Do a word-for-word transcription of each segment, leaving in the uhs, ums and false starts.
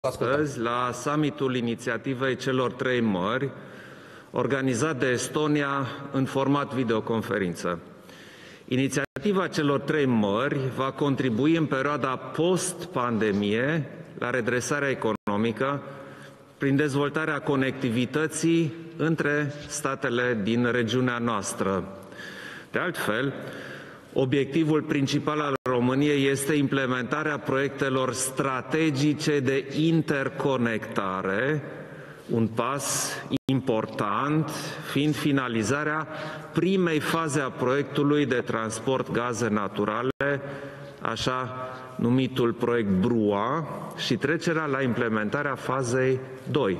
Astăzi, la summitul inițiativei celor trei mări, organizat de Estonia în format videoconferință. Inițiativa celor trei mări va contribui în perioada post-pandemie la redresarea economică prin dezvoltarea conectivității între statele din regiunea noastră. De altfel, obiectivul principal al României este implementarea proiectelor strategice de interconectare, un pas important fiind finalizarea primei faze a proiectului de transport gaze naturale, așa numitul proiect BRUA, și trecerea la implementarea fazei doi.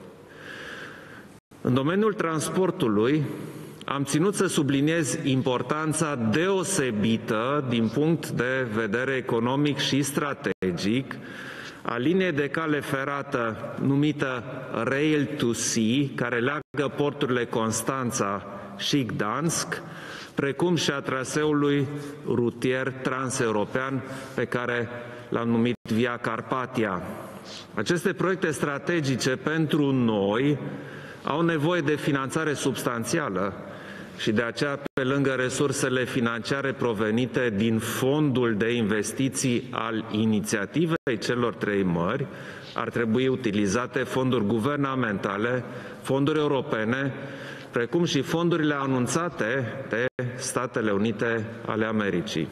În domeniul transportului, am ținut să subliniez importanța deosebită din punct de vedere economic și strategic a liniei de cale ferată numită Rail to Sea, care leagă porturile Constanța și Gdansk, precum și a traseului rutier transeuropean pe care l-am numit Via Carpatia. Aceste proiecte strategice pentru noi au nevoie de finanțare substanțială și de aceea, pe lângă resursele financiare provenite din fondul de investiții al inițiativei celor trei mări, ar trebui utilizate fonduri guvernamentale, fonduri europene, precum și fondurile anunțate de Statele Unite ale Americii.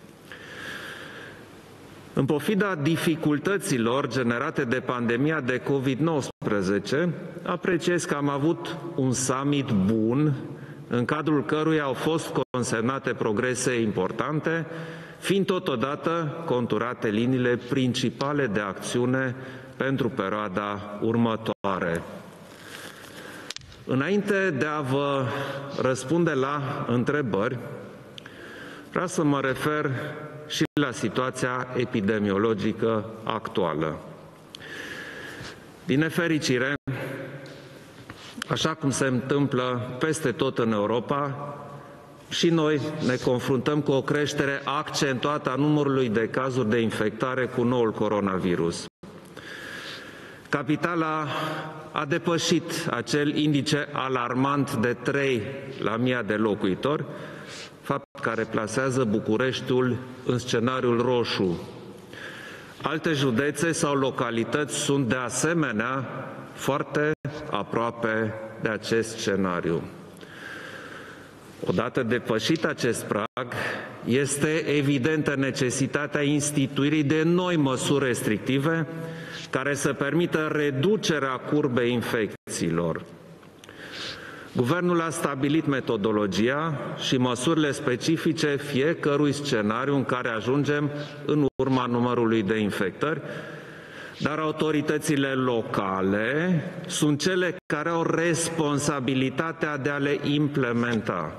În pofida dificultăților generate de pandemia de COVID nouăsprezece, apreciez că am avut un summit bun, în cadrul căruia au fost consemnate progrese importante, fiind totodată conturate liniile principale de acțiune pentru perioada următoare. Înainte de a vă răspunde la întrebări, vreau să mă refer și la situația epidemiologică actuală. Din nefericire, așa cum se întâmplă peste tot în Europa, și noi ne confruntăm cu o creștere accentuată a numărului de cazuri de infectare cu noul coronavirus. Capitala a depășit acel indice alarmant de trei la mie de locuitori, fapt care plasează Bucureștiul în scenariul roșu. Alte județe sau localități sunt de asemenea foarte aproape de acest scenariu. Odată depășit acest prag, este evidentă necesitatea instituirii de noi măsuri restrictive care să permită reducerea curbei infecțiilor. Guvernul a stabilit metodologia și măsurile specifice fiecărui scenariu în care ajungem în urma numărului de infectări, dar autoritățile locale sunt cele care au responsabilitatea de a le implementa.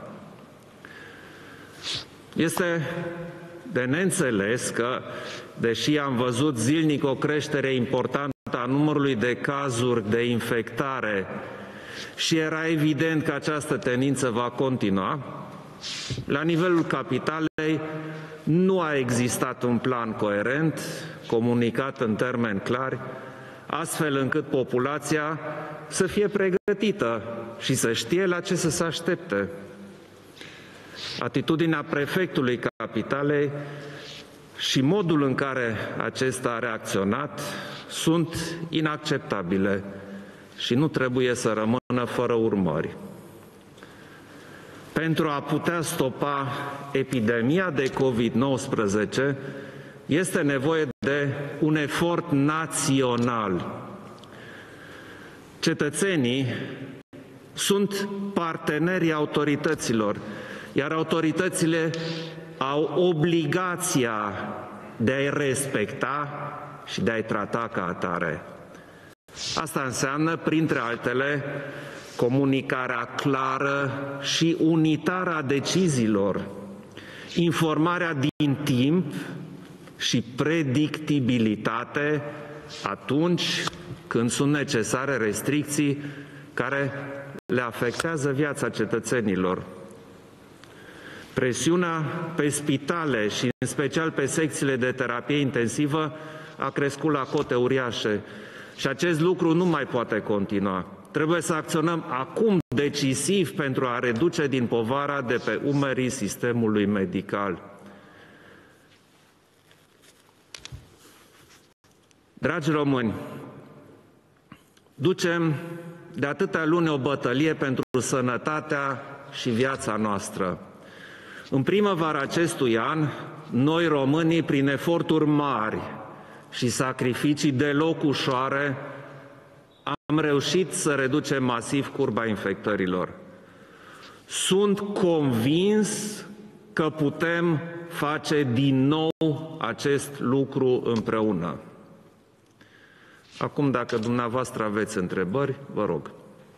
Este de neînțeles că, deși am văzut zilnic o creștere importantă a numărului de cazuri de infectare și era evident că această tendință va continua, la nivelul capitalei nu a existat un plan coerent, comunicat în termeni clari, astfel încât populația să fie pregătită și să știe la ce să se aștepte. Atitudinea prefectului capitalei și modul în care acesta a reacționat sunt inacceptabile și nu trebuie să rămână fără urmări. Pentru a putea stopa epidemia de COVID nouăsprezece, este nevoie de un efort național. Cetățenii sunt partenerii autorităților, iar autoritățile au obligația de a-i respecta și de a-i trata ca atare. Asta înseamnă, printre altele, comunicarea clară și unitară a deciziilor, informarea din timp și predictibilitate atunci când sunt necesare restricții care le afectează viața cetățenilor. Presiunea pe spitale și în special pe secțiile de terapie intensivă a crescut la cote uriașe și acest lucru nu mai poate continua. Trebuie să acționăm acum decisiv pentru a reduce din povara de pe umerii sistemului medical. Dragi români, ducem de atâtea luni o bătălie pentru sănătatea și viața noastră. În primăvara acestui an, noi românii, prin eforturi mari și sacrificii deloc ușoare, am reușit să reducem masiv curba infectărilor. Sunt convins că putem face din nou acest lucru împreună. Acum, dacă dumneavoastră aveți întrebări, vă rog.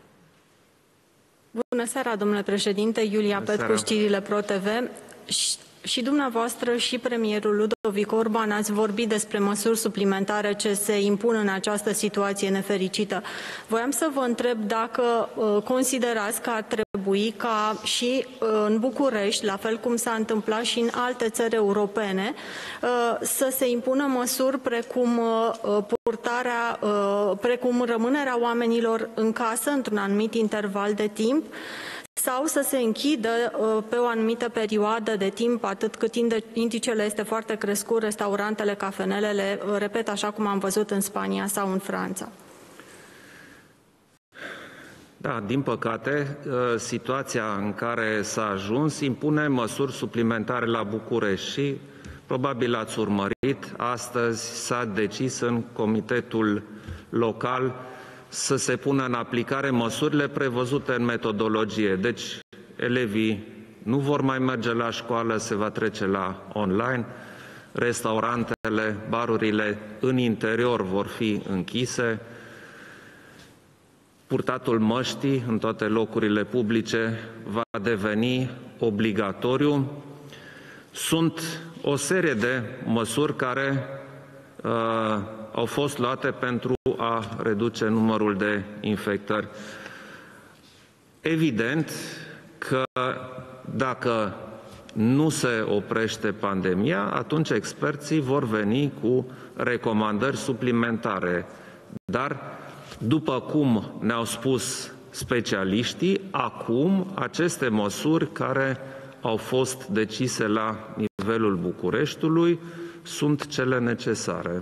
Bună seara, domnule președinte. Iulia Petru, știrile Pro T V. Și dumneavoastră și premierul Ludovic Orban ați vorbit despre măsuri suplimentare ce se impun în această situație nefericită. Voiam să vă întreb dacă uh, considerați că ar trebui ca și uh, în București, la fel cum s-a întâmplat și în alte țări europene, uh, să se impună măsuri precum uh, purtarea, uh, precum rămânerea oamenilor în casă într-un anumit interval de timp, sau să se închidă uh, pe o anumită perioadă de timp, atât cât indicele este foarte crescut, restaurantele, cafenelele, uh, repet, așa cum am văzut în Spania sau în Franța. Da, din păcate, uh, situația în care s-a ajuns impune măsuri suplimentare la București și, probabil ați urmărit, astăzi s-a decis în Comitetul Local să se pună în aplicare măsurile prevăzute în metodologie. Deci, elevii nu vor mai merge la școală, se va trece la online, restaurantele, barurile în interior vor fi închise, purtatul măștii în toate locurile publice va deveni obligatoriu. Sunt o serie de măsuri care uh, au fost luate pentru a reduce numărul de infectări. Evident că dacă nu se oprește pandemia, atunci experții vor veni cu recomandări suplimentare. Dar, după cum ne-au spus specialiștii, acum aceste măsuri care au fost decise la nivelul Bucureștiului sunt cele necesare.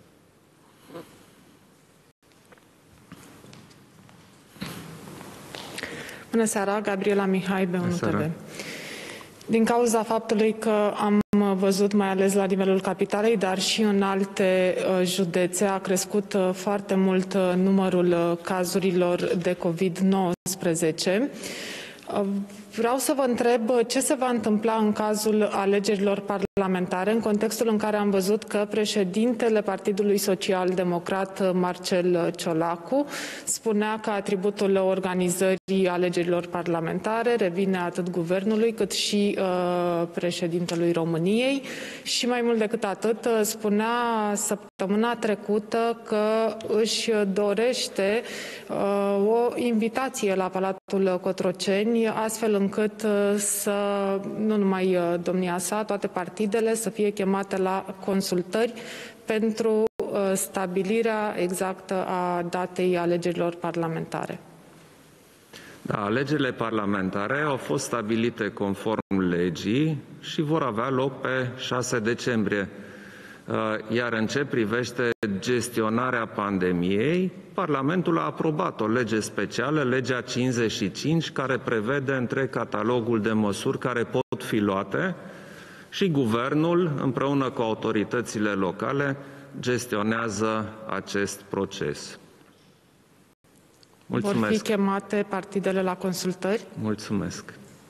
Bună seara, Gabriela Mihai, B unu T V. Din cauza faptului că am văzut, mai ales la nivelul capitalei, dar și în alte județe, a crescut foarte mult numărul cazurilor de COVID nouăsprezece. Vreau să vă întreb ce se va întâmpla în cazul alegerilor parlamentare, în contextul în care am văzut că președintele Partidului Social-Democrat, Marcel Ciolacu, spunea că atributul organizării alegerilor parlamentare revine atât guvernului cât și uh, președintelui României și mai mult decât atât spunea săptămâna trecută că își dorește uh, o invitație la Palatul Cotroceni, astfel încât să, nu numai domnia sa, toate partidele să fie chemate la consultări pentru stabilirea exactă a datei alegerilor parlamentare. Da, alegerile parlamentare au fost stabilite conform legii și vor avea loc pe șase decembrie. Iar în ce privește gestionarea pandemiei, Parlamentul a aprobat o lege specială, legea cincizeci și cinci, care prevede întreg catalogul de măsuri care pot fi luate și Guvernul, împreună cu autoritățile locale, gestionează acest proces. Mulțumesc. Vor fi chemate partidele la consultări? Mulțumesc.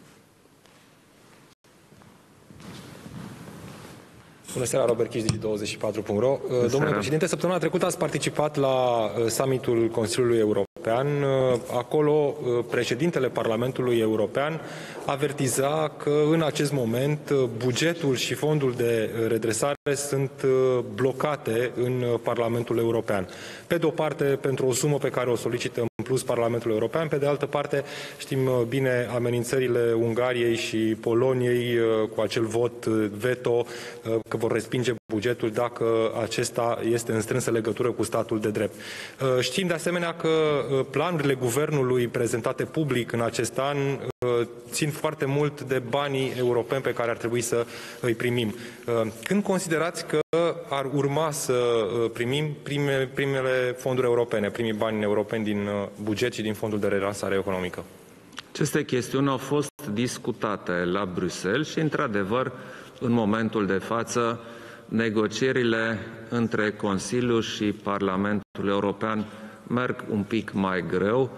Bună seara, Robert Chiș, Digi douăzeci și patru punct ro. Domnule președinte, săptămâna trecută ați participat la summitul Consiliului European. Acolo, președintele Parlamentului European avertiza că în acest moment bugetul și fondul de redresare sunt blocate în Parlamentul European. Pe de o parte, pentru o sumă pe care o solicită în plus Parlamentul European. Pe de altă parte, știm bine amenințările Ungariei și Poloniei cu acel vot veto că vor respinge bugetul dacă acesta este în strânsă legătură cu statul de drept. Știm de asemenea că planurile guvernului prezentate public în acest an țin foarte mult de banii europeni pe care ar trebui să îi primim. Când considerați că ar urma să primim prime, primele fonduri europene, primii bani europeni din buget și din fondul de relansare economică? Aceste chestiuni au fost discutate la Bruxelles și, într-adevăr, în momentul de față, negocierile între Consiliu și Parlamentul European merg un pic mai greu.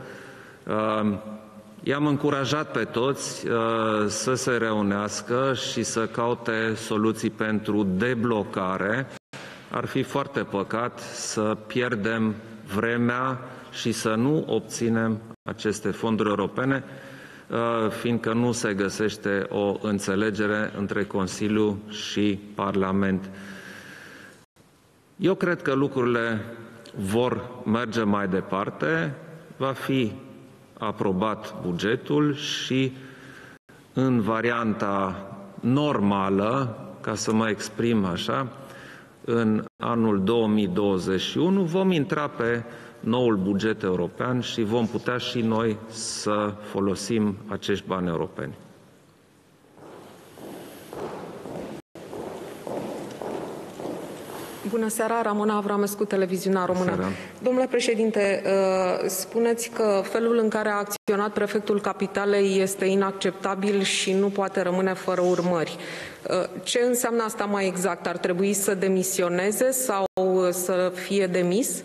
I-am încurajat pe toți uh, să se reunească și să caute soluții pentru deblocare. Ar fi foarte păcat să pierdem vremea și să nu obținem aceste fonduri europene, uh, fiindcă nu se găsește o înțelegere între Consiliu și Parlament. Eu cred că lucrurile vor merge mai departe, va fi aprobat bugetul și în varianta normală, ca să mă exprim așa, în anul două mii douăzeci și unu vom intra pe noul buget european și vom putea și noi să folosim acești bani europeni. Bună seara, Ramona Avramescu, Televiziunea Română. Seara. Domnule președinte, spuneți că felul în care a acționat prefectul Capitalei este inacceptabil și nu poate rămâne fără urmări. Ce înseamnă asta mai exact? Ar trebui să demisioneze sau să fie demis?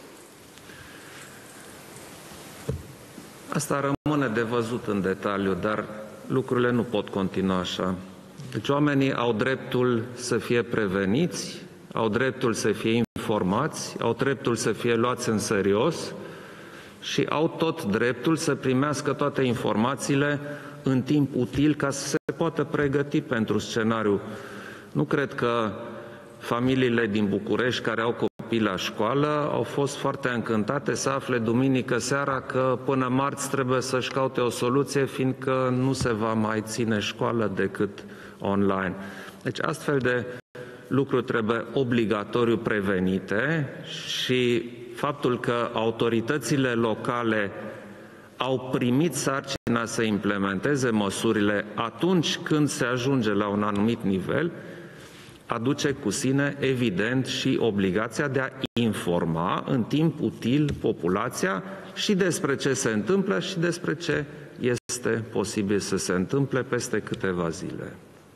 Asta rămâne de văzut în detaliu, dar lucrurile nu pot continua așa. Deci oamenii au dreptul să fie preveniți, au dreptul să fie informați, au dreptul să fie luați în serios și au tot dreptul să primească toate informațiile în timp util ca să se poată pregăti pentru scenariu. Nu cred că familiile din București care au copii la școală au fost foarte încântate să afle duminică seara că până marți trebuie să-și caute o soluție, fiindcă nu se va mai ține școală decât online. Deci astfel de lucruri trebuie obligatoriu prevenite și faptul că autoritățile locale au primit sarcina să implementeze măsurile atunci când se ajunge la un anumit nivel, aduce cu sine, evident, și obligația de a informa în timp util populația și despre ce se întâmplă și despre ce este posibil să se întâmple peste câteva zile.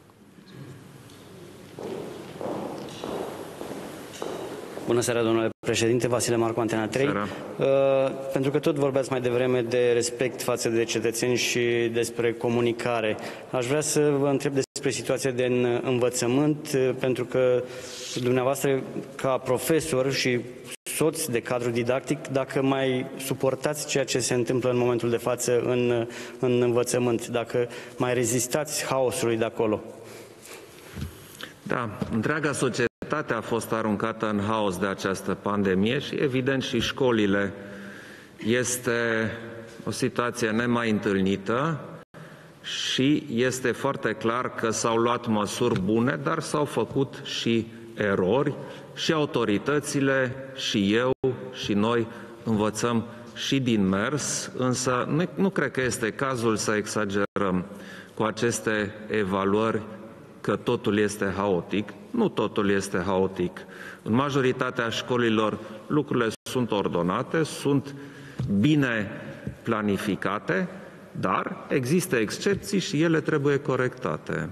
Bună seara, domnule președinte. Vasile Marcu, Antena trei. Uh, pentru că tot vorbeați mai devreme de respect față de cetățeni și despre comunicare, aș vrea să vă întreb despre situația de învățământ, pentru că dumneavoastră, ca profesor și soț de cadru didactic, dacă mai suportați ceea ce se întâmplă în momentul de față în, în învățământ, dacă mai rezistați haosului de acolo. Da, întreaga societate a fost aruncată în haos de această pandemie și, evident, și școlile. Este o situație nemai întâlnită și este foarte clar că s-au luat măsuri bune, dar s-au făcut și erori și autoritățile, și eu, și noi învățăm și din mers, însă nu, nu cred că este cazul să exagerăm cu aceste evaluări că totul este haotic. Nu totul este haotic. În majoritatea școlilor lucrurile sunt ordonate, sunt bine planificate, dar există excepții și ele trebuie corectate.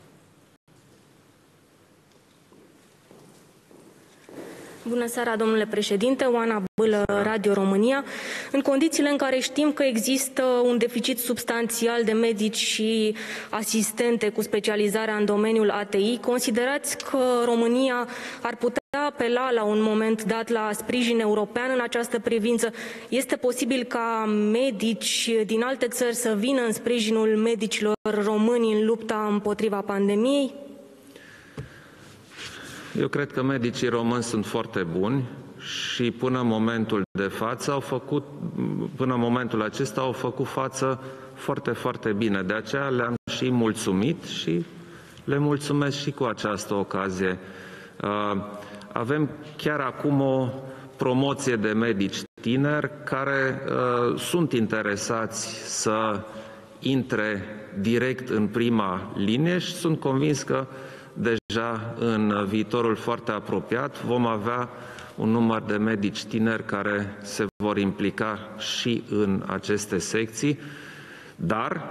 Bună seara, domnule președinte, Oana Bâlă, Radio România. În condițiile în care știm că există un deficit substanțial de medici și asistente cu specializarea în domeniul A T I, considerați că România ar putea apela la un moment dat la sprijin european în această privință? Este posibil ca medici din alte țări să vină în sprijinul medicilor români în lupta împotriva pandemiei? Eu cred că medicii români sunt foarte buni și până în momentul de față au făcut, până în momentul acesta au făcut față foarte, foarte bine. De aceea le-am și mulțumit și le mulțumesc și cu această ocazie. Avem chiar acum o promoție de medici tineri care sunt interesați să intre direct în prima linie și sunt convins că deja în viitorul foarte apropiat vom avea un număr de medici tineri care se vor implica și în aceste secții, dar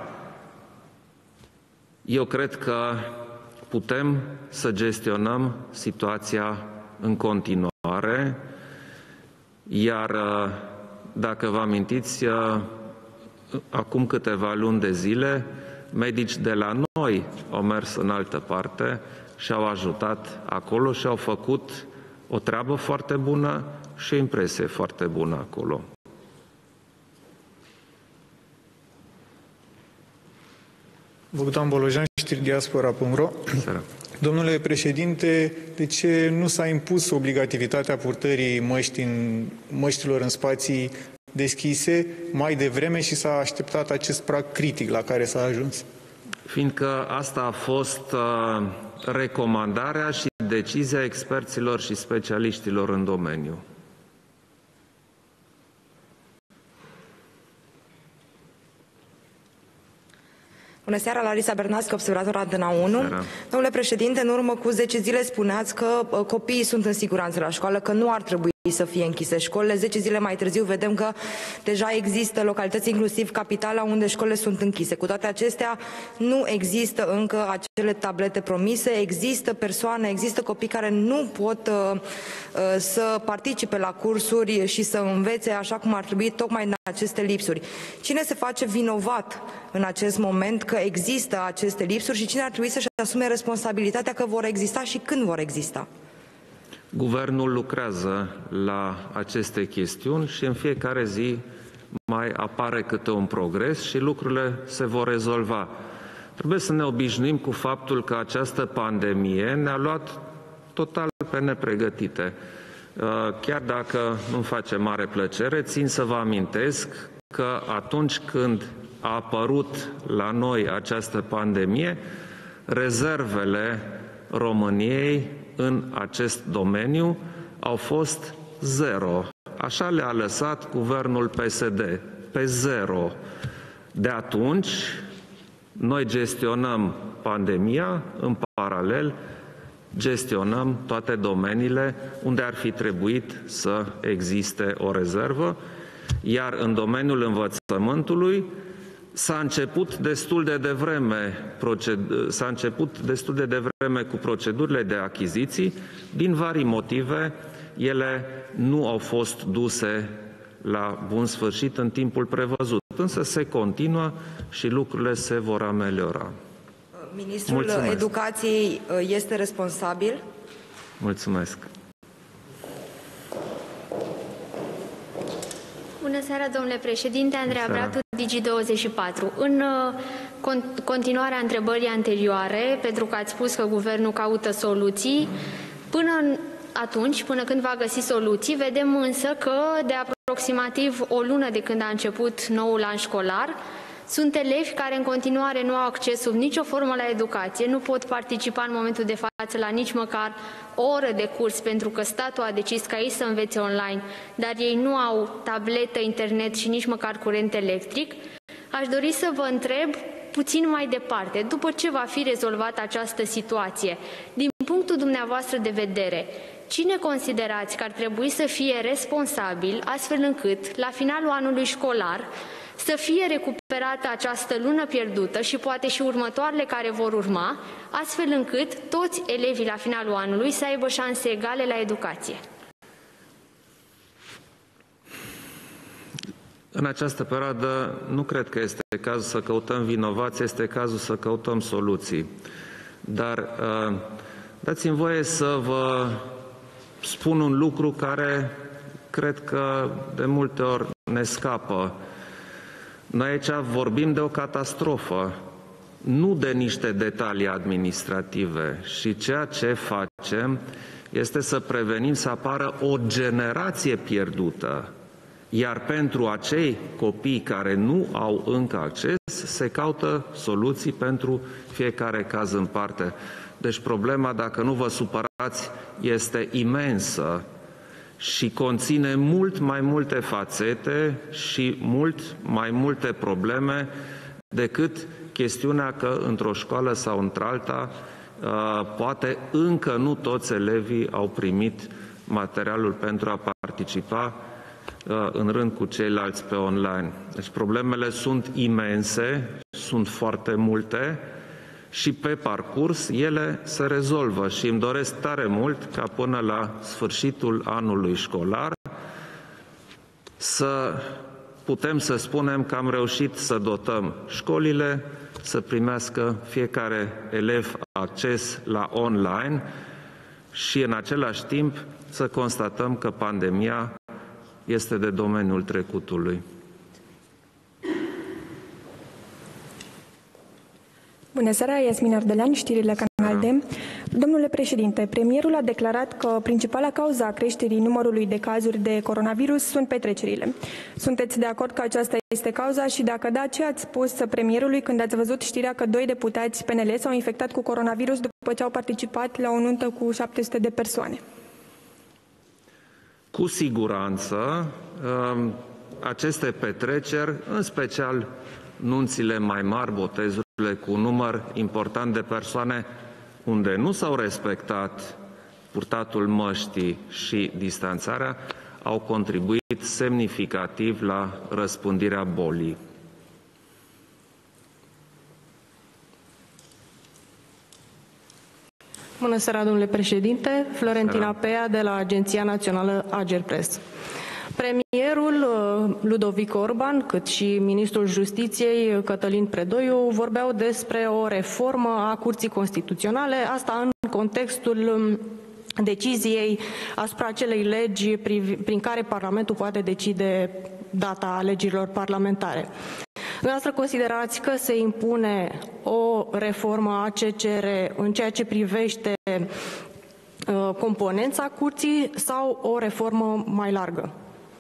eu cred că putem să gestionăm situația în continuare, iar dacă vă amintiți, acum câteva luni de zile, medici de la noi au mers în altă parte și au ajutat acolo și au făcut o treabă foarte bună și o impresie foarte bună acolo. Bogdan Bolojan, știri diaspora punct ro. Domnule președinte, de ce nu s-a impus obligativitatea purtării măști în, măștilor în spații deschise mai devreme și s-a așteptat acest prag critic la care s-a ajuns? Fiindcă asta a fost uh, recomandarea și decizia experților și specialiștilor în domeniu. Bună seara, Larisa Bernaschi, observator Antena unu. Seara. Domnule președinte, în urmă cu zece zile spuneați că copiii sunt în siguranță la școală, că nu ar trebui să fie închise școlile. zece zile mai târziu vedem că deja există localități, inclusiv capitala, unde școlile sunt închise. Cu toate acestea, nu există încă acele tablete promise, există persoane, există copii care nu pot uh, să participe la cursuri și să învețe așa cum ar trebui, tocmai în aceste lipsuri. Cine se face vinovat în acest moment că există aceste lipsuri și cine ar trebui să-și asume responsabilitatea că vor exista și când vor exista? Guvernul lucrează la aceste chestiuni și în fiecare zi mai apare câte un progres și lucrurile se vor rezolva. Trebuie să ne obișnuim cu faptul că această pandemie ne-a luat total pe nepregătite. Chiar dacă nu-mi face mare plăcere, țin să vă amintesc că atunci când a apărut la noi această pandemie, rezervele României în acest domeniu au fost zero. Așa le-a lăsat guvernul P S D, pe zero. De atunci, noi gestionăm pandemia, în paralel gestionăm toate domeniile unde ar fi trebuit să existe o rezervă, iar în domeniul învățământului s-a început destul de devreme, s-a început destul de devreme cu procedurile de achiziții. Din vari motive, ele nu au fost duse la bun sfârșit în timpul prevăzut, însă se continuă și lucrurile se vor ameliora. Ministrul Mulțumesc. Educației este responsabil? Mulțumesc. Bună seara, domnule președinte. Andreea Bratu, Digi douăzeci și patru. În uh, continuarea întrebării anterioare, pentru că ați spus că guvernul caută soluții, până în atunci, până când va găsi soluții, vedem însă că de aproximativ o lună de când a început noul an școlar, sunt elevi care în continuare nu au acces sub nicio formă la educație, nu pot participa în momentul de față la nici măcar o oră de curs, pentru că statul a decis ca ei să învețe online, dar ei nu au tabletă, internet și nici măcar curent electric. Aș dori să vă întreb puțin mai departe, după ce va fi rezolvată această situație, din punctul dumneavoastră de vedere, cine considerați că ar trebui să fie responsabil astfel încât, la finalul anului școlar, să fie recuperată această lună pierdută și poate și următoarele care vor urma, astfel încât toți elevii la finalul anului să aibă șanse egale la educație? În această perioadă nu cred că este cazul să căutăm vinovați, este cazul să căutăm soluții. Dar uh, dați-mi voie să vă spun un lucru care cred că de multe ori ne scapă. Noi aici vorbim de o catastrofă, nu de niște detalii administrative, și ceea ce facem este să prevenim să apară o generație pierdută, iar pentru acei copii care nu au încă acces, se caută soluții pentru fiecare caz în parte. Deci problema, dacă nu vă supărați, este imensă și conține mult mai multe fațete și mult mai multe probleme decât chestiunea că într-o școală sau într-alta poate încă nu toți elevii au primit materialul pentru a participa în rând cu ceilalți pe online. Deci problemele sunt imense, sunt foarte multe și pe parcurs ele se rezolvă și îmi doresc tare mult ca până la sfârșitul anului școlar să putem să spunem că am reușit să dotăm școlile, să primească fiecare elev acces la online și în același timp să constatăm că pandemia este de domeniul trecutului. Bună seara, Iasmin Ardelean, știrile Canal D. Domnule președinte, premierul a declarat că principala cauza a creșterii numărului de cazuri de coronavirus sunt petrecerile. Sunteți de acord că aceasta este cauza și dacă da, ce ați spus premierului când ați văzut știrea că doi deputați P N L s-au infectat cu coronavirus după ce au participat la o nuntă cu șapte sute de persoane? Cu siguranță, aceste petreceri, în special nunțile mai mari, botezurile cu un număr important de persoane unde nu s-au respectat purtatul măștii și distanțarea, au contribuit semnificativ la răspândirea bolii. Bună seara, domnule președinte. Florentina Pea de la Agenția Națională Agerpres. Premierul Ludovic Orban, cât și ministrul Justiției Cătălin Predoiu vorbeau despre o reformă a Curții Constituționale, asta în contextul deciziei asupra acelei legi prin care Parlamentul poate decide data alegerilor parlamentare. Dumneavoastră considerați că se impune o reformă a C C R în ceea ce privește uh, componența curții sau o reformă mai largă?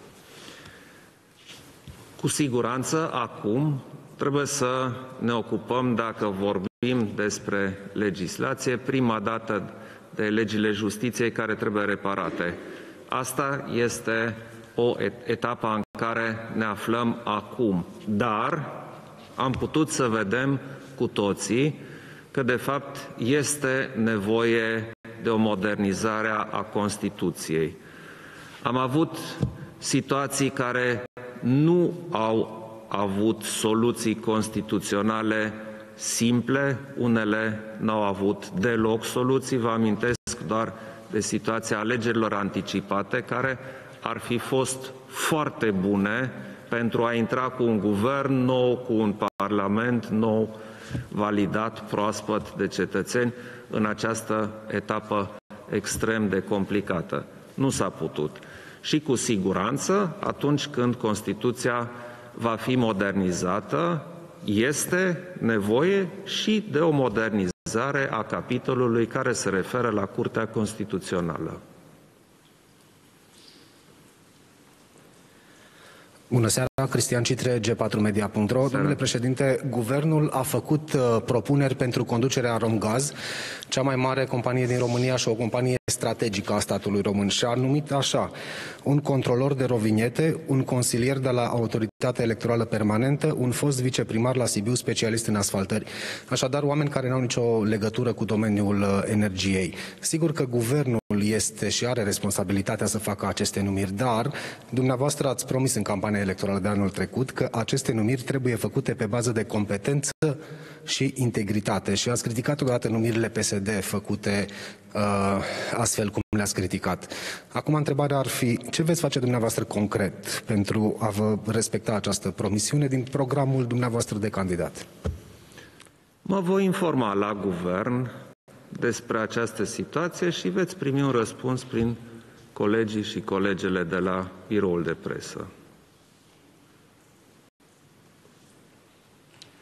Cu siguranță, acum trebuie să ne ocupăm, dacă vorbim despre legislație, prima dată de legile justiției care trebuie reparate. Asta este o etapă în care ne aflăm acum. Dar am putut să vedem cu toții că, de fapt, este nevoie de o modernizare a Constituției. Am avut situații care nu au avut soluții constituționale simple, unele n-au avut deloc soluții. Vă amintesc doar de situația alegerilor anticipate, care ar fi fost foarte bune pentru a intra cu un guvern nou, cu un parlament nou, validat, proaspăt de cetățeni, în această etapă extrem de complicată. Nu s-a putut. Și cu siguranță, atunci când Constituția va fi modernizată, este nevoie și de o modernizare a capitolului care se referă la Curtea Constituțională. Bună seara, Cristian Citre, G patru media punct ro. Domnule președinte, guvernul a făcut uh, propuneri pentru conducerea Romgaz, cea mai mare companie din România și o companie strategică a statului român, și a numit așa: un controlor de rovinete, un consilier de la Autoritatea Electorală Permanentă, un fost viceprimar la Sibiu, specialist în asfaltări. Așadar, oameni care nu au nicio legătură cu domeniul uh, energiei. Sigur că guvernul este și are responsabilitatea să facă aceste numiri, dar dumneavoastră ați promis în campania electorală de anul trecut că aceste numiri trebuie făcute pe bază de competență și integritate și ați criticat odată numirile P S D făcute uh, astfel cum le-ați criticat. Acum întrebarea ar fi: ce veți face dumneavoastră concret pentru a vă respecta această promisiune din programul dumneavoastră de candidat? Mă voi informa la guvern despre această situație și veți primi un răspuns prin colegii și colegele de la biroul de presă.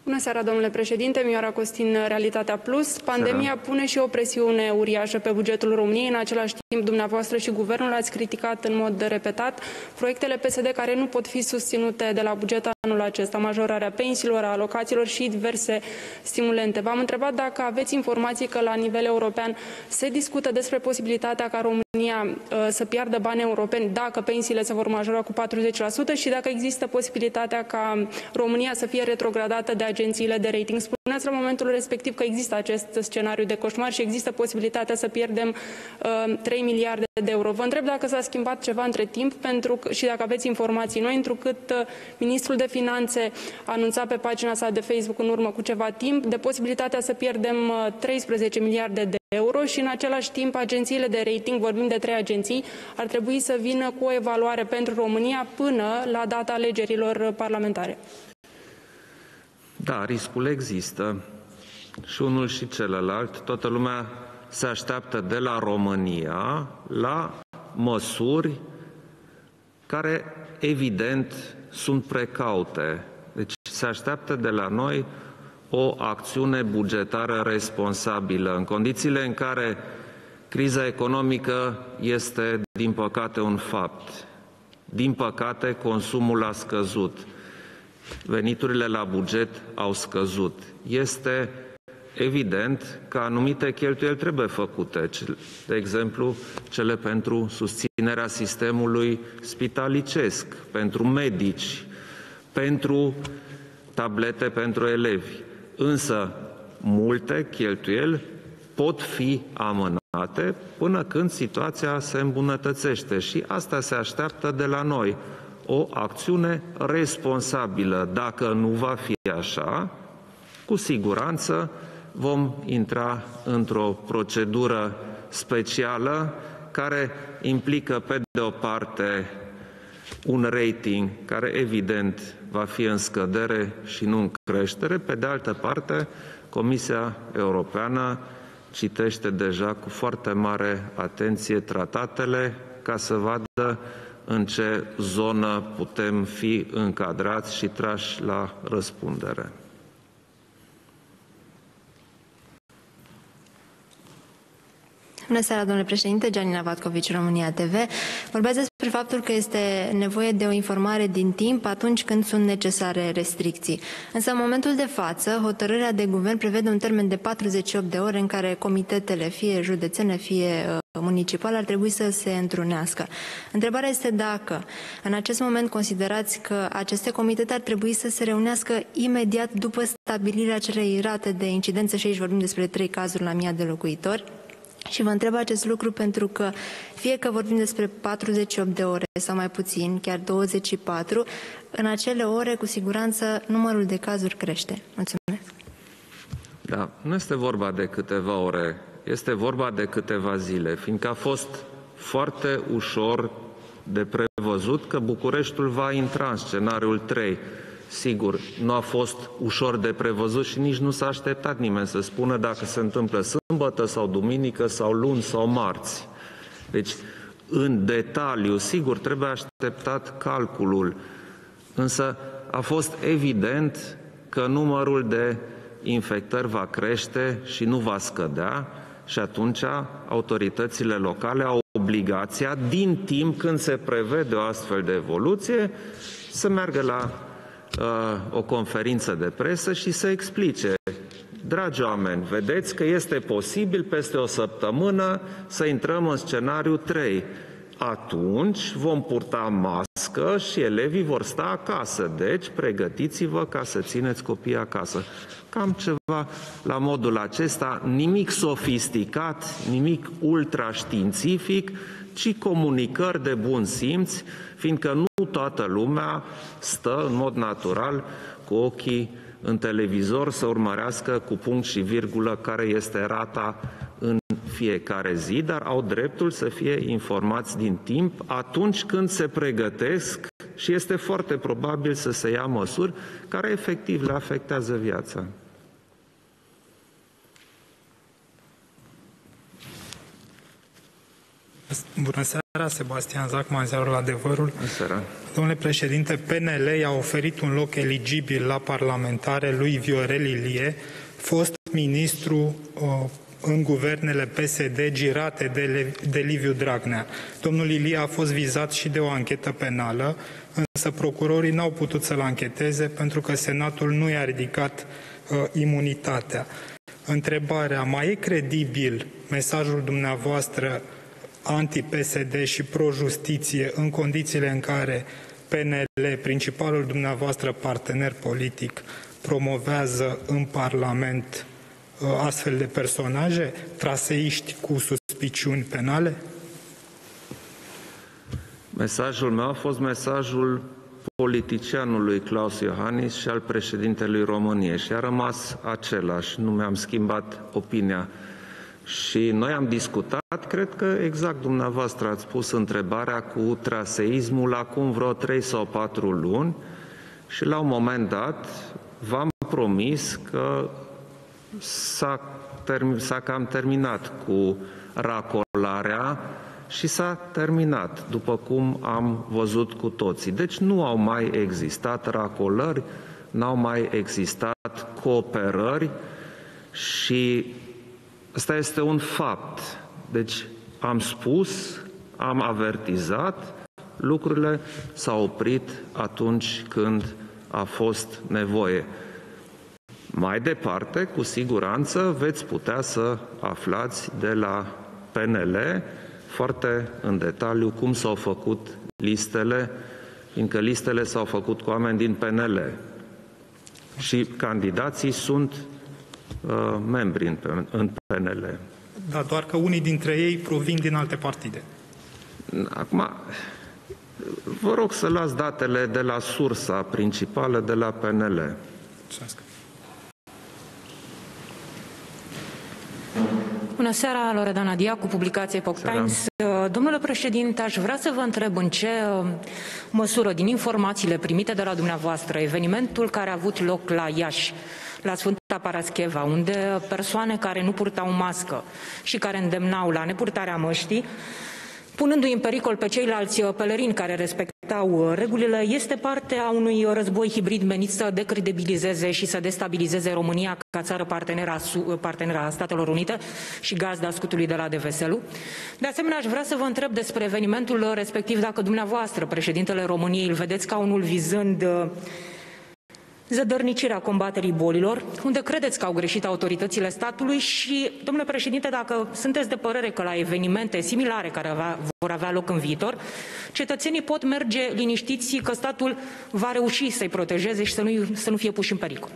Bună seara, domnule președinte. Mioara Costin, Realitatea Plus. Pandemia seara. pune și o presiune uriașă pe bugetul României. În același timp, dumneavoastră și guvernul ați criticat în mod repetat proiectele P S D care nu pot fi susținute de la buget anul acesta, majorarea pensiilor, a alocațiilor și diverse stimulente. V-am întrebat dacă aveți informații că la nivel european se discută despre posibilitatea ca România uh, să piardă bani europeni dacă pensiile se vor majora cu patruzeci la sută și dacă există posibilitatea ca România să fie retrogradată de agențiile de rating. Spuneați la momentul respectiv că există acest scenariu de coșmar și există posibilitatea să pierdem uh, trei miliarde de euro. Vă întreb dacă s-a schimbat ceva între timp pentru că, și dacă aveți informații noi, întrucât uh, ministrul de Finanțe a anunțat pe pagina sa de Facebook în urmă cu ceva timp de posibilitatea să pierdem uh, treisprezece miliarde de euro și în același timp agențiile de rating, vorbim de trei agenții, ar trebui să vină cu o evaluare pentru România până la data alegerilor parlamentare. Da, riscul există și unul și celălalt. Toată lumea se așteaptă de la România la măsuri care, evident, sunt precaute. Deci se așteaptă de la noi o acțiune bugetară responsabilă, în condițiile în care criza economică este, din păcate, un fapt. Din păcate, consumul a scăzut. Veniturile la buget au scăzut. Este evident că anumite cheltuieli trebuie făcute, de exemplu, cele pentru susținerea sistemului spitalicesc, pentru medici, pentru tablete pentru elevi. Însă, multe cheltuieli pot fi amânate până când situația se îmbunătățește și asta se așteaptă de la noi. O acțiune responsabilă. Dacă nu va fi așa, cu siguranță vom intra într-o procedură specială care implică, pe de o parte, un rating care, evident, va fi în scădere și nu în creștere. Pe de altă parte, Comisia Europeană citește deja cu foarte mare atenție tratatele ca să vadă în ce zonă putem fi încadrați și trași la răspundere. Bună seara, domnule președinte, Gianina Vatcovici, România T V. Vorbeați despre faptul că este nevoie de o informare din timp atunci când sunt necesare restricții. Însă, în momentul de față, hotărârea de guvern prevede un termen de patruzeci și opt de ore în care comitetele, fie județene, fie municipale, ar trebui să se întrunească. Întrebarea este dacă, în acest moment, considerați că aceste comitete ar trebui să se reunească imediat după stabilirea acelei rate de incidență, și aici vorbim despre trei cazuri la mii de locuitori. Și vă întreb acest lucru pentru că, fie că vorbim despre patruzeci și opt de ore sau mai puțin, chiar douăzeci și patru, în acele ore, cu siguranță, numărul de cazuri crește. Mulțumesc. Da, nu este vorba de câteva ore, este vorba de câteva zile, fiindcă a fost foarte ușor de prevăzut că Bucureștiul va intra în scenariul trei. Sigur, nu a fost ușor de prevăzut și nici nu s-a așteptat nimeni să spună dacă se întâmplă sâmbătă sau duminică sau luni sau marți. Deci, în detaliu, sigur, trebuie așteptat calculul, însă a fost evident că numărul de infectări va crește și nu va scădea și atunci autoritățile locale au obligația, din timp când se prevede o astfel de evoluție, să meargă la o conferință de presă și să explice: dragi oameni, vedeți că este posibil peste o săptămână să intrăm în scenariu trei. Atunci vom purta mască și elevii vor sta acasă. Deci pregătiți-vă ca să țineți copiii acasă. Cam ceva la modul acesta, nimic sofisticat, nimic ultraștiințific, ci comunicări de bun simț, fiindcă nu toată lumea stă în mod natural cu ochii în televizor să urmărească cu punct și virgulă care este rata în fiecare zi, dar au dreptul să fie informați din timp atunci când se pregătesc și este foarte probabil să se ia măsuri care efectiv le afectează viața. Bună seara. seara, Sebastian Zacman, ziarul Adevărul. Bună seara. Domnule președinte, P N L i-a oferit un loc eligibil la parlamentare lui Viorel Ilie, fost ministru uh, în guvernele P S D girate de, de Liviu Dragnea. Domnul Ilie a fost vizat și de o anchetă penală, însă procurorii n-au putut să-l ancheteze pentru că Senatul nu i-a ridicat uh, imunitatea. Întrebarea, mai e credibil mesajul dumneavoastră anti-P S D și pro-justiție în condițiile în care P N L, principalul dumneavoastră partener politic, promovează în Parlament astfel de personaje, traseiști cu suspiciuni penale? Mesajul meu a fost mesajul politicianului Klaus Iohannis și al președintelui României și a rămas același, nu mi-am schimbat opinia. Și noi am discutat, cred că exact dumneavoastră ați pus întrebarea cu traseismul acum vreo trei sau patru luni și la un moment dat v-am promis că s-a, term- s-a cam terminat cu racolarea și s-a terminat, după cum am văzut cu toții. Deci nu au mai existat racolări, n-au mai existat cooperări și ăsta este un fapt. Deci am spus, am avertizat, lucrurile s-au oprit atunci când a fost nevoie. Mai departe, cu siguranță, veți putea să aflați de la P N L foarte în detaliu cum s-au făcut listele, fiindcă listele s-au făcut cu oameni din P N L și candidații sunt uh, membri în, în P N L. Da, doar că unii dintre ei provin din alte partide. Acum, vă rog să luați datele de la sursa principală, de la P N L. Mulțumesc. Bună seara, Loredana Dia, cu publicația Epoch Times. Domnule președinte, aș vrea să vă întreb în ce măsură, din informațiile primite de la dumneavoastră, evenimentul care a avut loc la Iași, la Sfânta Parascheva, unde persoane care nu purtau mască și care îndemnau la nepurtarea măștii, punându-i în pericol pe ceilalți pelerini care respectau regulile, este parte a unui război hibrid menit să decredibilizeze și să destabilizeze România ca țară partenera, partenera Statelor Unite și gazda scutului de la de Veselu. De asemenea, aș vrea să vă întreb despre evenimentul respectiv, dacă dumneavoastră, președintele României, îl vedeți ca unul vizând zădărnicirea combaterii bolilor, unde credeți că au greșit autoritățile statului și, domnule președinte, dacă sunteți de părere că la evenimente similare care avea, vor avea loc în viitor, cetățenii pot merge liniștiți că statul va reuși să-i protejeze și să nu, să nu fie puși în pericol.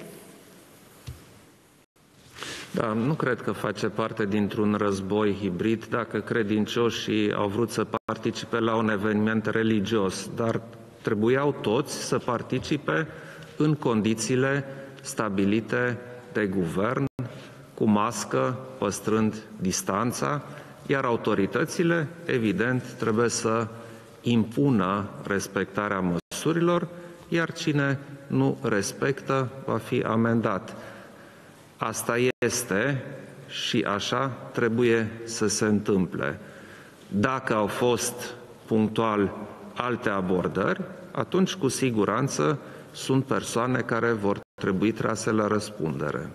Da, nu cred că face parte dintr-un război hibrid dacă credincioșii au vrut să participe la un eveniment religios, dar trebuiau toți să participe în condițiile stabilite de guvern, cu mască, păstrând distanța, iar autoritățile, evident, trebuie să impună respectarea măsurilor, iar cine nu respectă va fi amendat. Asta este și așa trebuie să se întâmple. Dacă au fost punctual alte abordări, atunci cu siguranță sunt persoane care vor trebui trase la răspundere.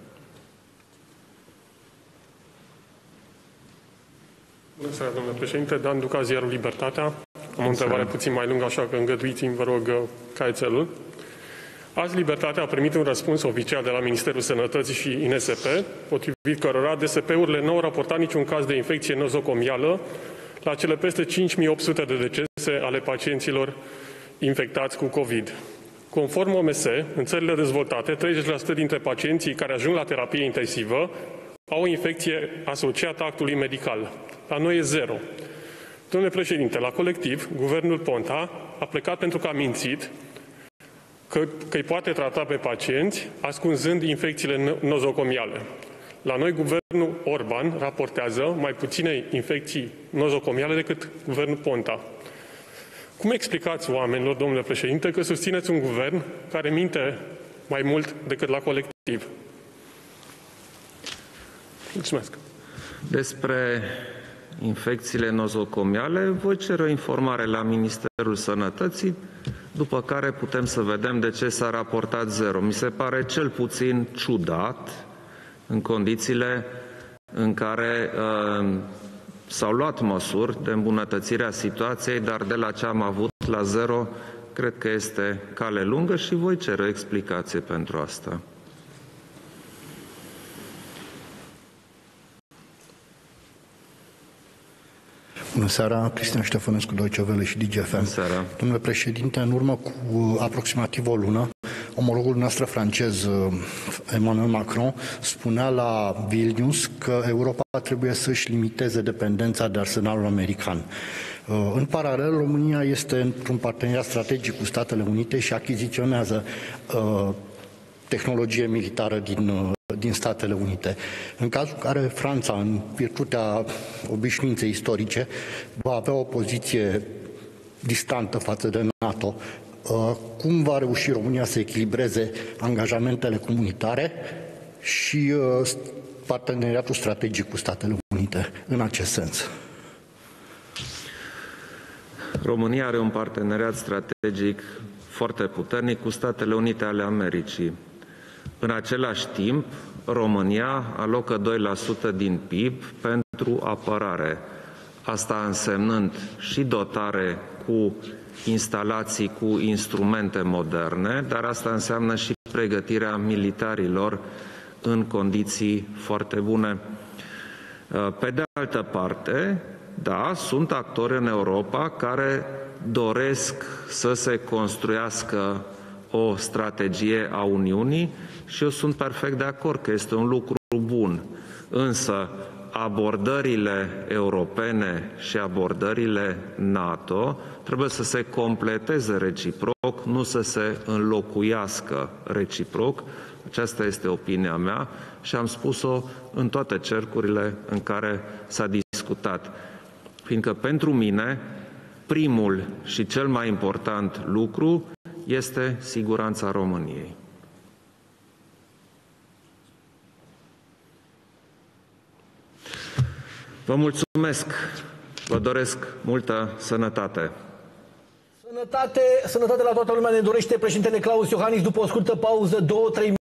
Bună seara, domnule președinte. Dan Duca, ziarul Libertatea. Am o întrebare puțin mai lungă, așa că îngăduiți-mi, vă rog, caietelul. Azi Libertatea a primit un răspuns oficial de la Ministerul Sănătății și I N S P, potrivit cărora D S P-urile nu au raportat niciun caz de infecție nozocomială la cele peste cinci mii opt sute de decese ale pacienților infectați cu COVID. Conform O M S, în țările dezvoltate, treizeci la sută dintre pacienții care ajung la terapie intensivă au o infecție asociată actului medical. La noi e zero. Domnule președinte, la Colectiv, guvernul Ponta a plecat pentru că a mințit că, că îi poate trata pe pacienți ascunzând infecțiile nozocomiale. La noi, guvernul Orban raportează mai puține infecții nozocomiale decât guvernul Ponta. Cum explicați oamenilor, domnule președinte, că susțineți un guvern care minte mai mult decât la Colectiv? Mulțumesc. Despre infecțiile nozocomiale, voi cere o informare la Ministerul Sănătății, după care putem să vedem de ce s-a raportat zero. Mi se pare cel puțin ciudat în condițiile în care uh, s-au luat măsuri de îmbunătățire a situației, dar de la ce am avut la zero, cred că este cale lungă și voi cere o explicație pentru asta. Bună seara, Cristian Ștefănescu, Deutsche Welle și D G F M. Domnule președinte, în urmă cu aproximativ o lună, omologul nostru francez, Emmanuel Macron, spunea la Vilnius că Europa trebuie să-și limiteze dependența de arsenalul american. În paralel, România este într-un parteneriat strategic cu Statele Unite și achiziționează uh, tehnologie militară din, din Statele Unite. În cazul în care Franța, în virtutea obișnuinței istorice, va avea o poziție distantă față de NATO, cum va reuși România să echilibreze angajamentele comunitare și parteneriatul strategic cu Statele Unite în acest sens? România are un parteneriat strategic foarte puternic cu Statele Unite ale Americii. În același timp, România alocă doi la sută din P I B pentru apărare. Asta însemnând și dotare cu instalații, cu instrumente moderne, dar asta înseamnă și pregătirea militarilor în condiții foarte bune. Pe de altă parte, da, sunt actori în Europa care doresc să se construiască o strategie a Uniunii și eu sunt perfect de acord că este un lucru bun. Însă abordările europene și abordările NATO trebuie să se completeze reciproc, nu să se înlocuiască reciproc. Aceasta este opinia mea și am spus-o în toate cercurile în care s-a discutat. Fiindcă pentru mine primul și cel mai important lucru este siguranța României. Vă mulțumesc, vă doresc multă sănătate. Sănătate, sănătate la toată lumea ne dorește președintele Claus Iohannis după o scurtă pauză, două, trei